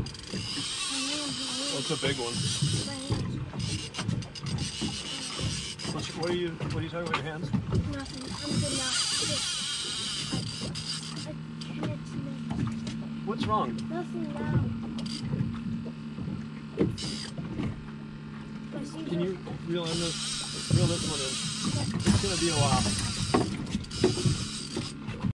Well, it's a big one. What are you talking about with your hands? Nothing. I'm good now. I can't make. What's wrong? Nothing now. Can you reel this one in? It's gonna be a while.